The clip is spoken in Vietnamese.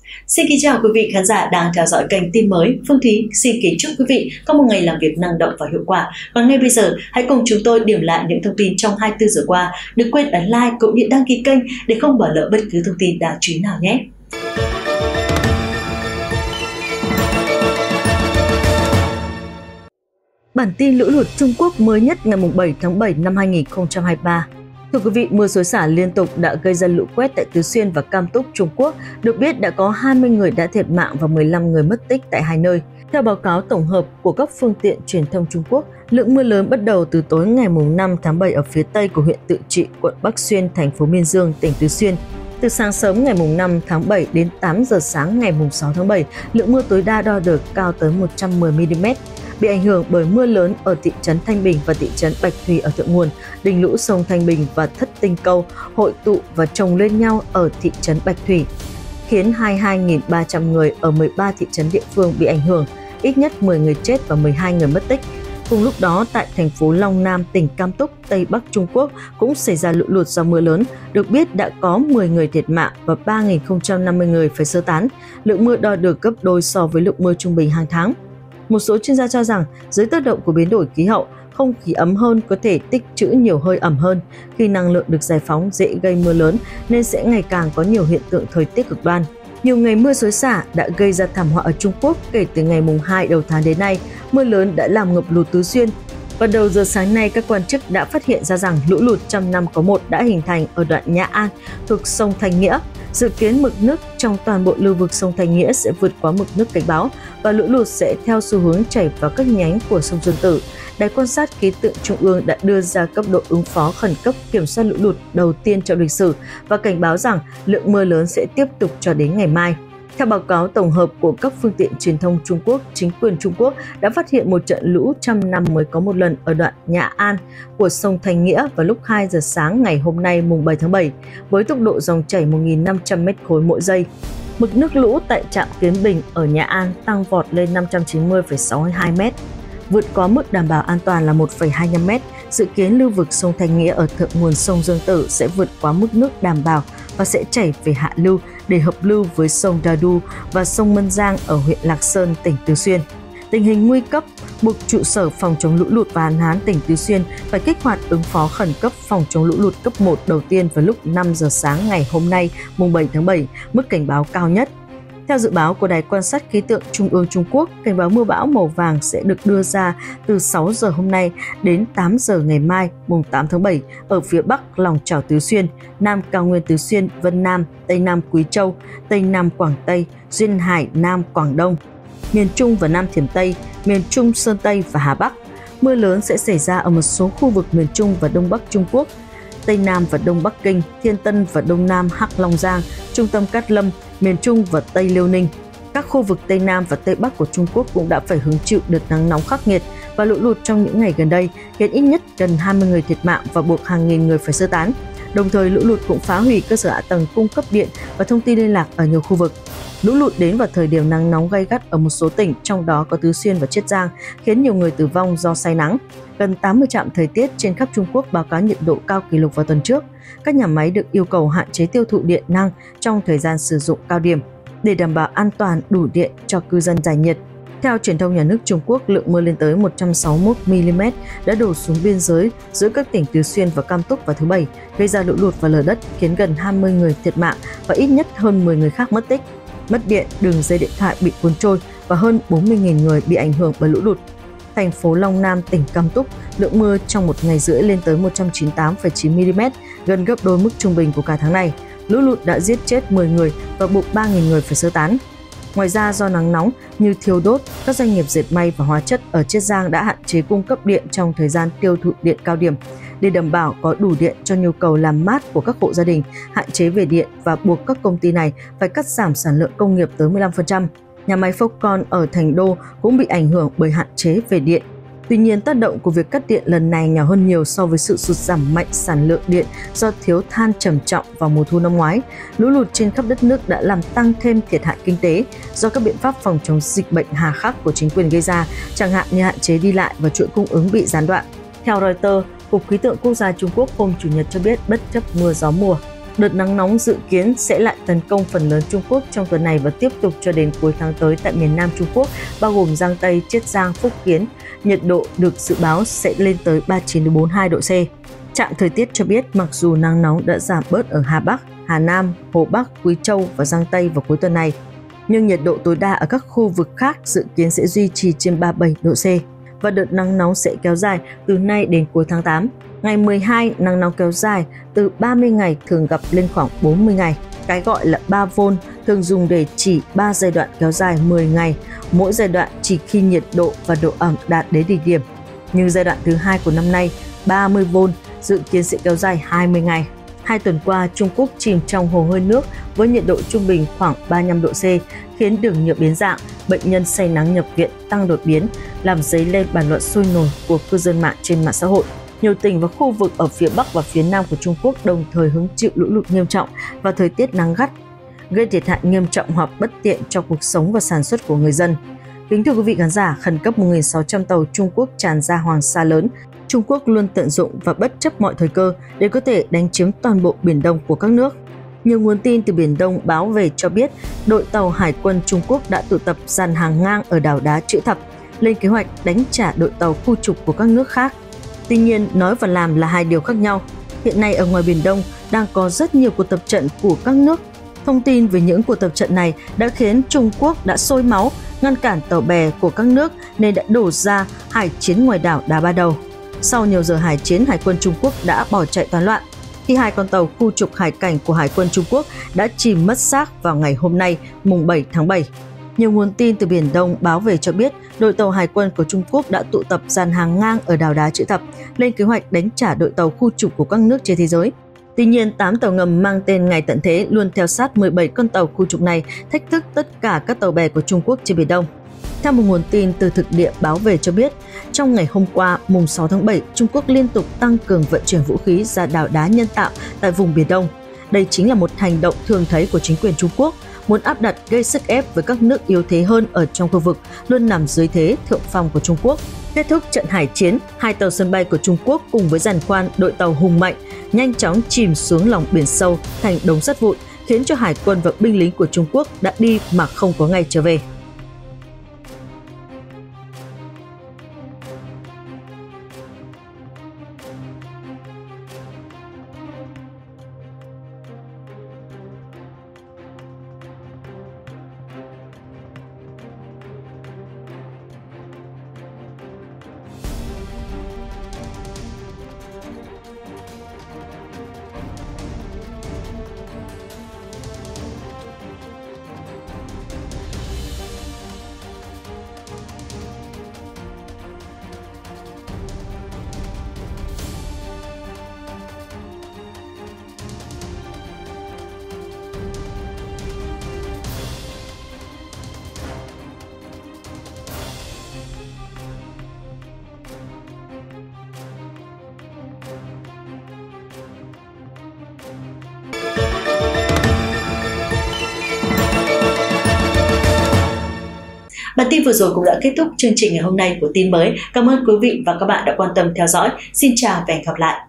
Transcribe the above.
Xin kính chào quý vị khán giả đang theo dõi kênh tin mới. Phương Thúy xin kính chúc quý vị có một ngày làm việc năng động và hiệu quả. Còn ngay bây giờ, hãy cùng chúng tôi điểm lại những thông tin trong 24 giờ qua. Đừng quên ấn like cũng như đăng ký kênh để không bỏ lỡ bất cứ thông tin đáng chú ý nào nhé. Bản tin lũ lụt Trung Quốc mới nhất ngày 7 tháng 7 năm 2023. Thưa quý vị, mưa xối xả liên tục đã gây ra lũ quét tại Tứ Xuyên và Cam Túc, Trung Quốc. Được biết đã có 20 người đã thiệt mạng và 15 người mất tích tại hai nơi. Theo báo cáo tổng hợp của các phương tiện truyền thông Trung Quốc, lượng mưa lớn bắt đầu từ tối ngày 5 tháng 7 ở phía tây của huyện Tự Trị, quận Bắc Xuyên, thành phố Miên Dương, tỉnh Tứ Xuyên. Từ sáng sớm ngày 5 tháng 7 đến 8 giờ sáng ngày 6 tháng 7, lượng mưa tối đa đo được cao tới 110 mm. Bị ảnh hưởng bởi mưa lớn ở thị trấn Thanh Bình và thị trấn Bạch Thủy ở thượng nguồn, đỉnh lũ sông Thanh Bình và Thất Tinh Câu hội tụ và chồng lên nhau ở thị trấn Bạch Thủy, khiến 22.300 người ở 13 thị trấn địa phương bị ảnh hưởng, ít nhất 10 người chết và 12 người mất tích. Cùng lúc đó, tại thành phố Long Nam, tỉnh Cam Túc, Tây Bắc Trung Quốc cũng xảy ra lũ lụt do mưa lớn. Được biết đã có 10 người thiệt mạng và 3.050 người phải sơ tán. Lượng mưa đo được gấp đôi so với lượng mưa trung bình hàng tháng. Một số chuyên gia cho rằng dưới tác động của biến đổi khí hậu, không khí ấm hơn có thể tích trữ nhiều hơi ẩm hơn. Khi năng lượng được giải phóng dễ gây mưa lớn nên sẽ ngày càng có nhiều hiện tượng thời tiết cực đoan. Nhiều ngày mưa xối xả đã gây ra thảm họa ở Trung Quốc kể từ ngày 2 đầu tháng đến nay. Mưa lớn đã làm ngập lụt Tứ Xuyên. Vào đầu giờ sáng nay, các quan chức đã phát hiện ra rằng lũ lụt trăm năm có một đã hình thành ở đoạn Nhã An thuộc sông Thanh Nghĩa. Dự kiến mực nước trong toàn bộ lưu vực sông Thanh Nghĩa sẽ vượt quá mực nước cảnh báo và lũ lụt sẽ theo xu hướng chảy vào các nhánh của sông Dương Tử. Đài quan sát khí tượng Trung ương đã đưa ra cấp độ ứng phó khẩn cấp kiểm soát lũ lụt đầu tiên trong lịch sử và cảnh báo rằng lượng mưa lớn sẽ tiếp tục cho đến ngày mai. Theo báo cáo tổng hợp của các phương tiện truyền thông Trung Quốc, chính quyền Trung Quốc đã phát hiện một trận lũ trăm năm mới có một lần ở đoạn Nhã An của sông Thanh Nghĩa vào lúc 2 giờ sáng ngày hôm nay mùng 7 tháng 7 với tốc độ dòng chảy 1.500 m3 mỗi giây. Mực nước lũ tại trạm Kiến Bình ở Nhã An tăng vọt lên 590,62 m, vượt quá mức đảm bảo an toàn là 1,25 m. Dự kiến lưu vực sông Thanh Nghĩa ở thượng nguồn sông Dương Tử sẽ vượt quá mức nước đảm bảo và sẽ chảy về hạ lưu để hợp lưu với sông Đa Đu và sông Mân Giang ở huyện Lạc Sơn, tỉnh Tứ Xuyên. Tình hình nguy cấp buộc trụ sở phòng chống lũ lụt và hạn hán tỉnh Tứ Xuyên phải kích hoạt ứng phó khẩn cấp phòng chống lũ lụt cấp 1 đầu tiên vào lúc 5 giờ sáng ngày hôm nay, mùng 7 tháng 7, mức cảnh báo cao nhất. Theo dự báo của Đài quan sát khí tượng Trung ương Trung Quốc, cảnh báo mưa bão màu vàng sẽ được đưa ra từ 6 giờ hôm nay đến 8 giờ ngày mai, mùng 8 tháng 7 ở phía Bắc lòng chảo Tứ Xuyên, Nam cao nguyên Tứ Xuyên, Vân Nam, Tây Nam Quý Châu, Tây Nam Quảng Tây, Duyên Hải, Nam Quảng Đông, miền Trung và Nam Thiểm Tây, miền Trung Sơn Tây và Hà Bắc. Mưa lớn sẽ xảy ra ở một số khu vực miền Trung và Đông Bắc Trung Quốc, Tây Nam và Đông Bắc Kinh, Thiên Tân và Đông Nam Hắc Long Giang, Trung tâm Cát Lâm, miền Trung và Tây Liêu Ninh. Các khu vực Tây Nam và Tây Bắc của Trung Quốc cũng đã phải hứng chịu đợt nắng nóng khắc nghiệt và lũ lụt trong những ngày gần đây, khiến ít nhất gần 20 người thiệt mạng và buộc hàng nghìn người phải sơ tán. Đồng thời, lũ lụt cũng phá hủy cơ sở hạ tầng cung cấp điện và thông tin liên lạc ở nhiều khu vực. Lũ lụt đến vào thời điểm nắng nóng gay gắt ở một số tỉnh, trong đó có Tứ Xuyên và Chiết Giang, khiến nhiều người tử vong do say nắng. Gần 80 trạm thời tiết trên khắp Trung Quốc báo cáo nhiệt độ cao kỷ lục vào tuần trước. Các nhà máy được yêu cầu hạn chế tiêu thụ điện năng trong thời gian sử dụng cao điểm để đảm bảo an toàn đủ điện cho cư dân giải nhiệt. Theo truyền thông nhà nước Trung Quốc, lượng mưa lên tới 161 mm đã đổ xuống biên giới giữa các tỉnh Tứ Xuyên và Cam Túc vào thứ Bảy, gây ra lũ lụt và lở đất, khiến gần 20 người thiệt mạng và ít nhất hơn 10 người khác mất tích. Mất điện, đường dây điện thoại bị cuốn trôi và hơn 40.000 người bị ảnh hưởng bởi lũ lụt. Thành phố Long Nam, tỉnh Cam Túc, lượng mưa trong một ngày rưỡi lên tới 198,9 mm, gần gấp đôi mức trung bình của cả tháng này. Lũ lụt đã giết chết 10 người và buộc 3.000 người phải sơ tán. Ngoài ra, do nắng nóng như thiêu đốt, các doanh nghiệp dệt may và hóa chất ở Chiết Giang đã hạn chế cung cấp điện trong thời gian tiêu thụ điện cao điểm để đảm bảo có đủ điện cho nhu cầu làm mát của các hộ gia đình, hạn chế về điện và buộc các công ty này phải cắt giảm sản lượng công nghiệp tới 15%. Nhà máy Foxconn ở Thành Đô cũng bị ảnh hưởng bởi hạn chế về điện. Tuy nhiên, tác động của việc cắt điện lần này nhỏ hơn nhiều so với sự sụt giảm mạnh sản lượng điện do thiếu than trầm trọng vào mùa thu năm ngoái. Lũ lụt trên khắp đất nước đã làm tăng thêm thiệt hại kinh tế do các biện pháp phòng chống dịch bệnh hà khắc của chính quyền gây ra, chẳng hạn như hạn chế đi lại và chuỗi cung ứng bị gián đoạn. Theo Reuters, Cục Khí tượng Quốc gia Trung Quốc hôm Chủ nhật cho biết bất chấp mưa gió mùa, Đợt nắng nóng dự kiến sẽ lại tấn công phần lớn Trung Quốc trong tuần này và tiếp tục cho đến cuối tháng tới tại miền Nam Trung Quốc, bao gồm Giang Tây, Chiết Giang, Phúc Kiến. Nhiệt độ được dự báo sẽ lên tới 39 đến 42 độ C. Trạm thời tiết cho biết mặc dù nắng nóng đã giảm bớt ở Hà Bắc, Hà Nam, Hồ Bắc, Quý Châu và Giang Tây vào cuối tuần này, nhưng nhiệt độ tối đa ở các khu vực khác dự kiến sẽ duy trì trên 37 độ C. Và đợt nắng nóng sẽ kéo dài từ nay đến cuối tháng 8. Ngày 12, nắng nóng kéo dài từ 30 ngày thường gặp lên khoảng 40 ngày. Cái gọi là 3 vol thường dùng để chỉ 3 giai đoạn kéo dài 10 ngày, mỗi giai đoạn chỉ khi nhiệt độ và độ ẩm đạt đến đỉnh điểm. Nhưng giai đoạn thứ 2 của năm nay, 30 vol, dự kiến sẽ kéo dài 20 ngày. 2 tuần qua, Trung Quốc chìm trong hồ hơi nước với nhiệt độ trung bình khoảng 35 độ C, khiến đường nhựa biến dạng, bệnh nhân say nắng nhập viện tăng đột biến, làm dấy lên bàn luận sôi nổi của cư dân mạng trên mạng xã hội. Nhiều tỉnh và khu vực ở phía Bắc và phía Nam của Trung Quốc đồng thời hứng chịu lũ lụt nghiêm trọng và thời tiết nắng gắt, gây thiệt hại nghiêm trọng hoặc bất tiện cho cuộc sống và sản xuất của người dân. Kính thưa quý vị khán giả, khẩn cấp 1.600 tàu Trung Quốc tràn ra Hoàng Sa lớn. Trung Quốc luôn tận dụng và bất chấp mọi thời cơ để có thể đánh chiếm toàn bộ Biển Đông của các nước. Nhiều nguồn tin từ Biển Đông báo về cho biết đội tàu Hải quân Trung Quốc đã tụ tập dàn hàng ngang ở đảo đá Chữ Thập, lên kế hoạch đánh trả đội tàu khu trục của các nước khác. Tuy nhiên, nói và làm là hai điều khác nhau. Hiện nay ở ngoài Biển Đông đang có rất nhiều cuộc tập trận của các nước. Thông tin về những cuộc tập trận này đã khiến Trung Quốc đã sôi máu, ngăn cản tàu bè của các nước nên đã đổ ra hải chiến ngoài đảo Đá Ba Đầu. Sau nhiều giờ hải chiến, Hải quân Trung Quốc đã bỏ chạy toán loạn, khi 2 con tàu khu trục hải cảnh của Hải quân Trung Quốc đã chìm mất xác vào ngày hôm nay, mùng 7 tháng 7. Nhiều nguồn tin từ Biển Đông báo về cho biết đội tàu Hải quân của Trung Quốc đã tụ tập dàn hàng ngang ở đảo đá Chữ Thập, lên kế hoạch đánh trả đội tàu khu trục của các nước trên thế giới. Tuy nhiên, 8 tàu ngầm mang tên Ngày Tận Thế luôn theo sát 17 con tàu khu trục này, thách thức tất cả các tàu bè của Trung Quốc trên Biển Đông. Theo một nguồn tin từ thực địa báo về cho biết, trong ngày hôm qua, mùng 6 tháng 7, Trung Quốc liên tục tăng cường vận chuyển vũ khí ra đảo đá nhân tạo tại vùng Biển Đông. Đây chính là một hành động thường thấy của chính quyền Trung Quốc, muốn áp đặt gây sức ép với các nước yếu thế hơn ở trong khu vực, luôn nằm dưới thế thượng phong của Trung Quốc. Kết thúc trận hải chiến, 2 tàu sân bay của Trung Quốc cùng với giàn khoan đội tàu hùng mạnh nhanh chóng chìm xuống lòng biển sâu thành đống sắt vụn, khiến cho hải quân và binh lính của Trung Quốc đã đi mà không có ngày trở về. Bản tin vừa rồi cũng đã kết thúc chương trình ngày hôm nay của Tin Mới. Cảm ơn quý vị và các bạn đã quan tâm theo dõi. Xin chào và hẹn gặp lại.